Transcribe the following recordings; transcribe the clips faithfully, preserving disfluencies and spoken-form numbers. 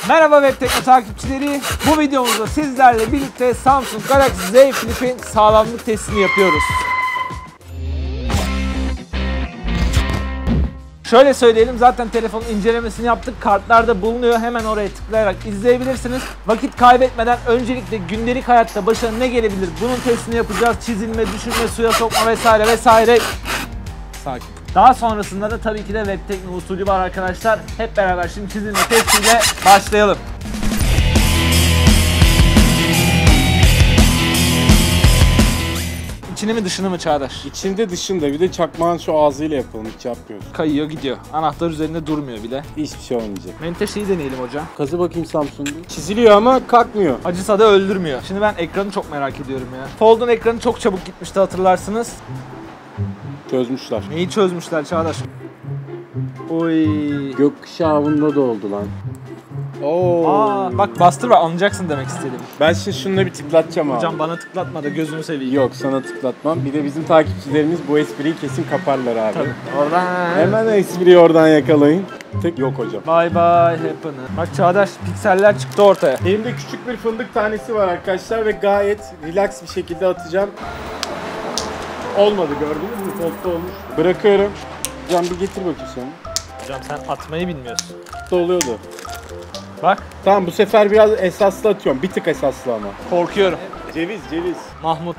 Merhaba Web Tekno takipçileri. Bu videomuzda sizlerle birlikte Samsung Galaxy Z Flip'in sağlamlık testini yapıyoruz. Şöyle söyleyelim, zaten telefonun incelemesini yaptık. Kartlarda bulunuyor. Hemen oraya tıklayarak izleyebilirsiniz. Vakit kaybetmeden öncelikle gündelik hayatta başına ne gelebilir? Bunun testini yapacağız. Çizilme, düşürme, suya sokma vesaire vesaire. Sakin. Daha sonrasında da tabii ki de Web Tekno usulü var arkadaşlar. Hep beraber şimdi çizilme testiyle başlayalım. İçini mi dışını mı Çağdaş? İçinde dışında, bir de çakmağın şu ağzıyla yapalım, hiç yapmıyoruz. Kayıyor gidiyor. Anahtar üzerinde durmuyor bile. Hiçbir şey olmayacak. Menteşeyi deneyelim hocam. Kazı bakayım Samsung'u. Çiziliyor ama kalkmıyor. Acısa da öldürmüyor. Şimdi ben ekranı çok merak ediyorum ya. Fold'un ekranı çok çabuk gitmişti, hatırlarsınız. Çözmüşler. Neyi çözmüşler Çağdaş? Oy. Gökkuşağında da oldu lan. Oo. Aa, bak bastır var, anlayacaksın demek istedim. Ben şimdi şununla bir tıklatacağım abi. Hocam bana tıklatma da gözünü seveyim. Yok, sana tıklatmam. Bir de bizim takipçilerimiz bu espriyi kesin kaparlar abi. Tabii. Oradan. Hemen espriyi oradan yakalayın. Tık yok hocam. Bye bye happen. Bak Çağdaş, pikseller çıktı ortaya. Elimde küçük bir fındık tanesi var arkadaşlar ve gayet relax bir şekilde atacağım. Olmadı, gördünüz mü? Fold'da olmuş. Bırakıyorum. Hocam bir getir bakayım sen. Hocam sen atmayı bilmiyorsun. Da oluyordu. Bak. Tamam, bu sefer biraz esaslı atıyorum. Bir tık esaslı ama. Korkuyorum. Ceviz, ceviz. Mahmut.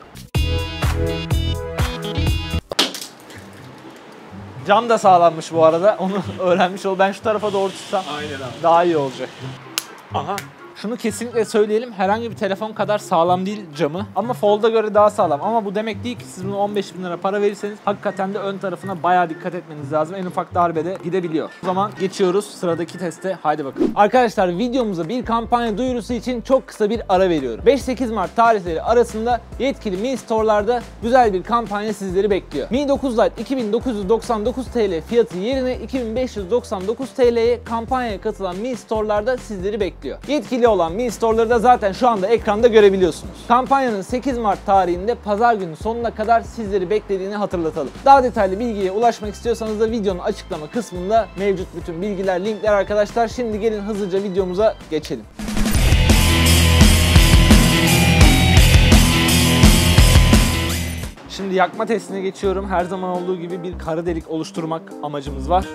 Cam da sağlanmış bu arada. Onu öğrenmiş ol. Ben şu tarafa doğru tutsam Aynen abi. daha iyi olacak. Aha. Şunu kesinlikle söyleyelim, herhangi bir telefon kadar sağlam değil camı. Ama Fold'a göre daha sağlam. Ama bu demek değil ki siz bunu on beş bin lira para verirseniz hakikaten de ön tarafına bayağı dikkat etmeniz lazım. En ufak darbede gidebiliyor. O zaman geçiyoruz sıradaki teste. Haydi bakalım. Arkadaşlar, videomuza bir kampanya duyurusu için çok kısa bir ara veriyorum. beş sekiz Mart tarihleri arasında yetkili Mi Store'larda güzel bir kampanya sizleri bekliyor. Mi dokuz Lite iki bin dokuz yüz doksan dokuz TL fiyatı yerine iki bin beş yüz doksan dokuz TL'ye kampanyaya katılan Mi Store'larda sizleri bekliyor. Yetkili olan Mi Store'ları da zaten şu anda ekranda görebiliyorsunuz. Kampanyanın sekiz Mart tarihinde pazar günü sonuna kadar sizleri beklediğini hatırlatalım. Daha detaylı bilgiye ulaşmak istiyorsanız da videonun açıklama kısmında mevcut bütün bilgiler, linkler arkadaşlar. Şimdi gelin hızlıca videomuza geçelim. Şimdi yakma testine geçiyorum. Her zaman olduğu gibi bir kara delik oluşturmak amacımız var.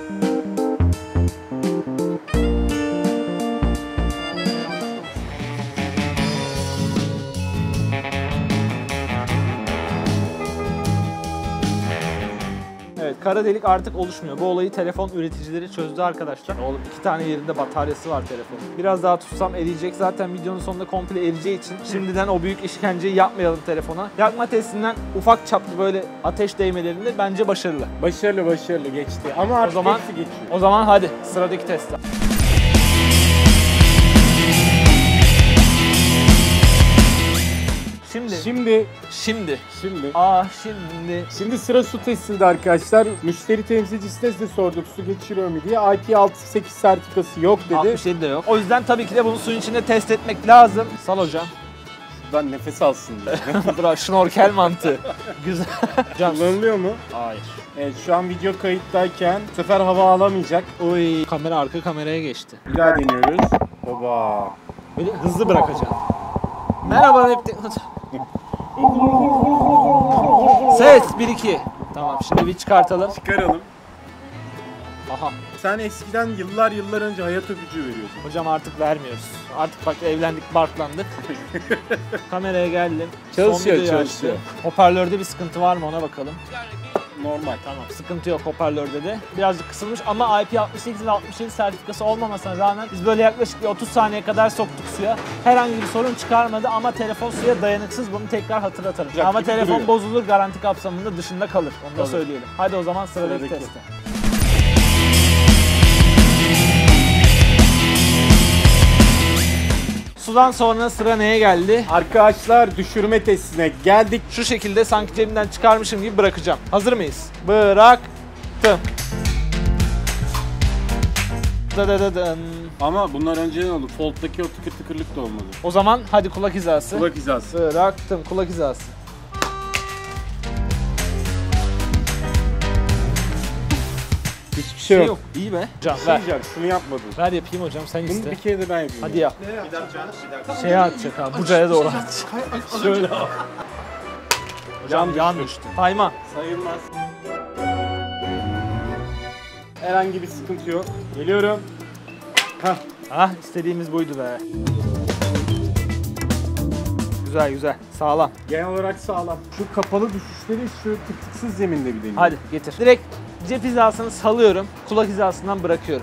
Evet, kara delik artık oluşmuyor. Bu olayı telefon üreticileri çözdü arkadaşlar. Oğlum, iki tane yerinde bataryası var telefonun. Biraz daha tutsam eriyecek. Zaten videonun sonunda komple eriyeceği için şimdiden o büyük işkenceyi yapmayalım telefona. Yakma testinden ufak çaplı böyle ateş değmelerinde bence başarılı. Başarılı başarılı geçti ama artık o zaman, hepsi geçiyor. O zaman hadi sıradaki teste. Şimdi, Şimdi, şimdi, şimdi, ah şimdi. şimdi sıra su testinde arkadaşlar. Müşteri temsilcisine de sorduk su geçiriyor mu diye. I P altı sekiz sertifikası yok dedi. altmış yedi de yok. O yüzden tabii ki de bunu suyun içinde test etmek lazım. Sal hocam. Ben nefes alsın diye. Bırak, şnorkel mantığı. Güzel. Hocam. Kullanılıyor mu? Hayır. Evet, şu an video kayıttayken bu sefer hava alamayacak. Oy. Kamera arka kameraya geçti. Bir daha deniyoruz. Oba. Böyle hızlı bırakacağım. Merhaba Web Tekno. Ses bir iki. Tamam, şimdi bir çıkartalım. Çıkaralım. Aha. Sen eskiden yıllar yıllar önce hayat öpücüğü veriyordun. Hocam artık vermiyoruz. Artık bak evlendik, barklandık. Kameraya geldim. Çalışıyor, Son videoyu çalışıyor. açtı. Hoparlörde bir sıkıntı var mı ona bakalım. Normal. Tamam, sıkıntı yok hoparlörde de. Birazcık kısılmış ama I P altmış sekiz ve altmış yedi sertifikası olmamasına rağmen biz böyle yaklaşık bir otuz saniye kadar soktuk suya. Herhangi bir sorun çıkarmadı ama telefon suya dayanıksız, bunu tekrar hatırlatalım. Sıcak ama gibi telefon duruyor. bozulur, garanti kapsamında dışında kalır. Onu da Tabii. söyleyelim. Hadi o zaman sıradaki, Sıradaki. teste. Sudan sonra sıra neye geldi? Arkadaşlar, düşürme testine geldik. Şu şekilde sanki cebimden çıkarmışım gibi bırakacağım. Hazır mıyız? Bıraktım. Dadadadın. Ama bunlar önceden oldu. Fold'daki o tıkır tıkırlık da olmadı. O zaman hadi kulak hizası. Kulak hizası. Bıraktım, kulak hizası. Hiçbir şey yok. yok. İyi be. Can Şey ver. diyeceğim, şunu yapmadın. Ver yapayım hocam sen Bunu iste. bir kere de ben yapayım. Hadi yap. Bir dakika, bir dakika. Şeye atacak abi. Bucaya doğru atacak. Şöyle. Hocam yan düştü. Sayma. Sayılmaz. Herhangi bir sıkıntı yok. Geliyorum. Hah. Ah istediğimiz buydu be. Güzel güzel. Sağlam. Genel olarak sağlam. Şu kapalı düşüşleri şu tık tıksız zeminde bir deneyim. Hadi getir. Direkt cep hizasını salıyorum. Kulak hizasından bırakıyorum.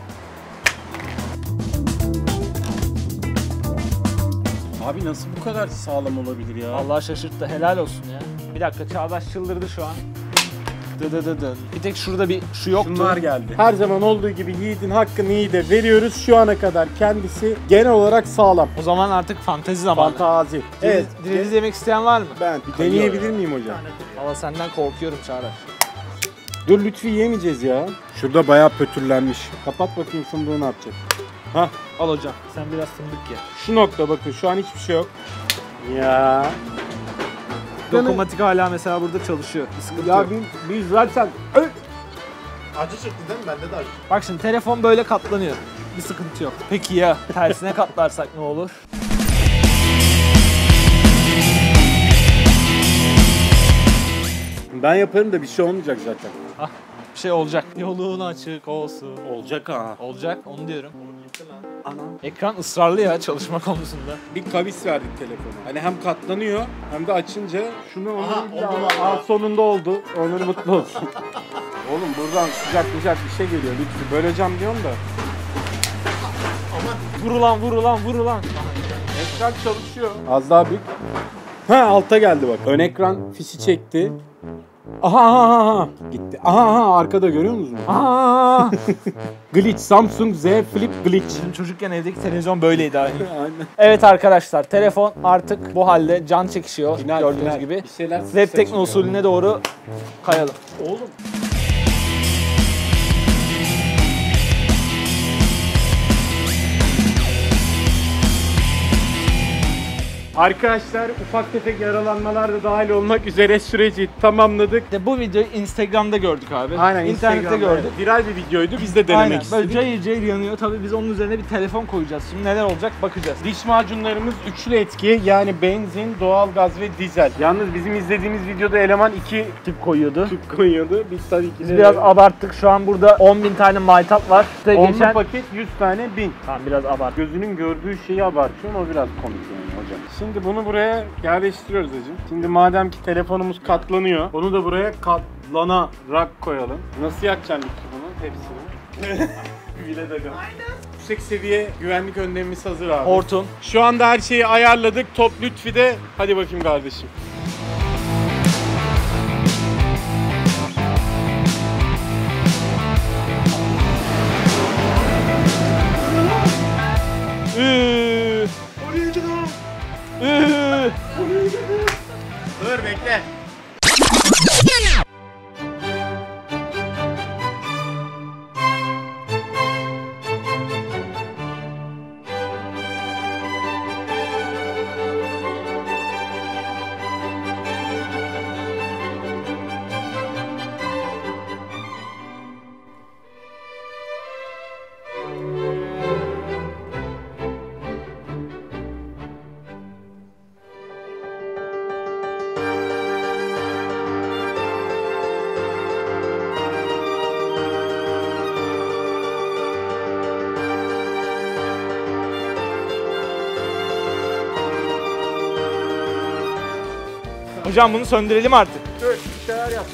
Abi nasıl bu kadar sağlam olabilir ya? Allah şaşırttı. Helal olsun ya. Bir dakika Çağdaş çıldırdı şu an. Dı dı dı dı. Bir tek şurada bir şu yoktu. Şunlar geldi. Her zaman olduğu gibi Yiğit'in hakkını Yiğit'e veriyoruz. Şu ana kadar kendisi genel olarak sağlam. O zaman artık fantezi zamanı. Fantazi. Evet. Evet. Diriz yemek isteyen var mı? Ben bir deneyebilir miyim hocam? Valla senden korkuyorum Çağdaş. Dur Lütfi yemeyeceğiz ya. Şurada bayağı pötürlenmiş. Kapat bakayım fındığı ne yapacak. Hah. Al hocam. Sen biraz fındık ye. Şu nokta bakın şu an hiçbir şey yok. Ya. Dokunmatik hala mesela burada çalışıyor. Bir sıkıntı Ya yok. biz, biz zaten... Acı çıktı değil mi? Bende de acı. Bak şimdi telefon böyle katlanıyor. Bir sıkıntı yok. Peki ya tersine katlarsak ne olur? Ben yaparım da bir şey olmayacak zaten. Ah bir şey olacak. Yolun açık olsun. Olacak ha. Olacak onu diyorum. Anam. Ekran ısrarlı ya çalışma konusunda. Bir kavis verdik telefona. Hani hem katlanıyor hem de açınca şunu onu Aha, bir daha- oldu vallahi. Aa, sonunda oldu. Onur mutlu olsun. Oğlum buradan sıcak sıcak bir şey geliyor lütfen. Böleceğim diyorum da. Vur ulan vur ulan vur ulan. Ekran çalışıyor. Az daha büyük. Ha alta geldi bak. Ön ekran fişi çekti. Aha aha aha. Gitti. Aha aha arkada görüyor musunuz? Aa! Glitch. Samsung Z Flip Glitch. Bizim çocukken evdeki televizyon böyleydi abi. Aynen. Evet arkadaşlar telefon artık bu halde can çekişiyor Final, gördüğünüz final. gibi. Bir şeyler Web tekno saçıyor. usulüne doğru kayalım. Oğlum. Arkadaşlar ufak tefek yaralanmalar da dahil olmak üzere süreci tamamladık. İşte bu videoyu Instagram'da gördük abi. Aynen İnternette Instagram'da, gördük. evet. Viral bir videoydu. Biz de denemek Aynen. Böyle istedik. cayır cayır yanıyor. Tabii biz onun üzerine bir telefon koyacağız. Şimdi neler olacak bakacağız. Diş macunlarımız üçlü etki yani benzin, doğalgaz ve dizel. Yalnız bizim izlediğimiz videoda eleman iki Tip koyuyordu. tüp koyuyordu. Biz tabii ki Biz de biraz abarttık. Şu an burada on bin tane maytap var. İşte onlu geçen... paket yüz tane bin. Tamam biraz abart. Gözünün gördüğü şeyi abartıyorum o biraz komik yani hocam. Şimdi bunu buraya yerleştiriyoruz hacım. Şimdi madem ki telefonumuz katlanıyor onu da buraya katlanarak koyalım. Nasıl yakacaksın Lütfü bunu hepsini? Bile daga. Yüksek seviye güvenlik önlemimiz hazır abi. Hortum. Şu anda her şeyi ayarladık. Top Lütfi'de. Hadi bakayım kardeşim. Üüüü. Üüüü. Dur bekle. Hocam bunu söndürelim artık. Dur bir şeyler yap.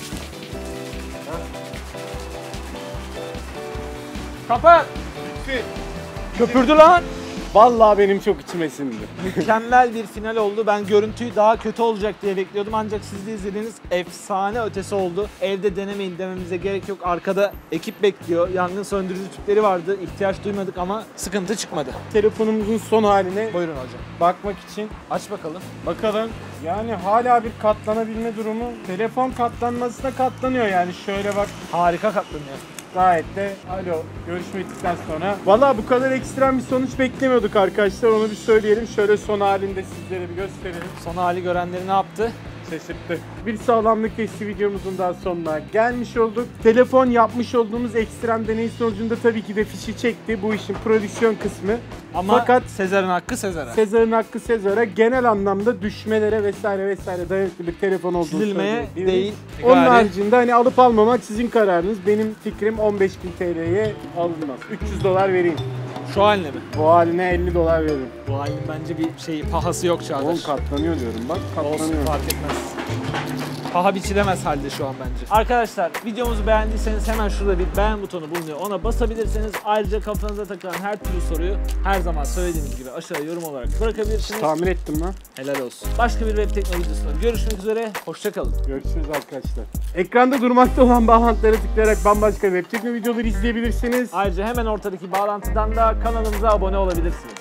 Kapat. Lütfi. Köpürdü lan. Vallahi benim çok içime sindi. Mükemmel bir final oldu. Ben görüntüyü daha kötü olacak diye bekliyordum. Ancak siz de izlediğiniz efsane ötesi oldu. Evde denemeyin dememize gerek yok. Arkada ekip bekliyor. Yangın söndürücü tüpleri vardı. İhtiyaç duymadık ama sıkıntı çıkmadı. Telefonumuzun son haline Buyurun hocam. bakmak için Aç bakalım. bakalım. Yani hala bir katlanabilme durumu. Telefon katlanmasına katlanıyor yani şöyle bak. Harika katlanıyor. Gayet de alo görüşme ettikten sonra. Valla bu kadar ekstrem bir sonuç beklemiyorduk arkadaşlar onu bir söyleyelim. Şöyle son halinde sizlere bir gösterelim. Son hali görenleri ne yaptı? Şaşırttı. Bir sağlamlık testi videomuzun daha sonuna gelmiş olduk. Telefon yapmış olduğumuz ekstrem deney sonucunda tabii ki de fişi çekti. Bu işin prodüksiyon kısmı. Ama Fakat Sezar'ın hakkı Sezar'a. Sezar'ın hakkı Sezar'a, genel anlamda düşmelere vesaire vesaire dayanıklı bir telefon olduğunu Çizilmeye söyleyebiliriz. değil. Onun gayri- haricinde hani alıp almamak sizin kararınız. Benim fikrim on beş bin T L'ye alınmaz. üç yüz dolar vereyim. Şu haline mi? Bu haline elli dolar veririm. Bu halinin bence bir şey pahası yok Çağdaş. Oğlum katlanıyor diyorum bak, Olsun, katlanıyor. fark etmez. Paha biçilemez halde şu an bence. Arkadaşlar videomuzu beğendiyseniz hemen şurada bir beğen butonu bulunuyor. Ona basabilirsiniz. Ayrıca kafanıza takılan her türlü soruyu her zaman söylediğimiz gibi aşağıya yorum olarak bırakabilirsiniz. Tahmin ettim lan. Helal olsun. Başka bir web teknoloji videosunda görüşmek üzere. Hoşçakalın. Görüşürüz arkadaşlar. Ekranda durmakta olan bağlantılara tıklayarak bambaşka web teknoloji videoları izleyebilirsiniz. Ayrıca hemen ortadaki bağlantıdan da kanalımıza abone olabilirsiniz.